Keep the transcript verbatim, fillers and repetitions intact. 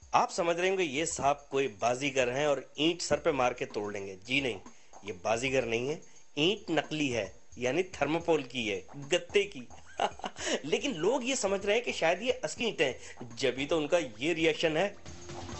आप समझ रहे होंगे ये साहब कोई बाजीगर हैं और ईंट सर पे मार के तोड़ लेंगे। जी नहीं, ये बाजीगर नहीं है, ईंट नकली है, यानी थर्मोकोल की है, गत्ते की। लेकिन लोग ये समझ रहे हैं कि शायद ये असली ईंटें हैं, जब ही तो उनका ये रिएक्शन है।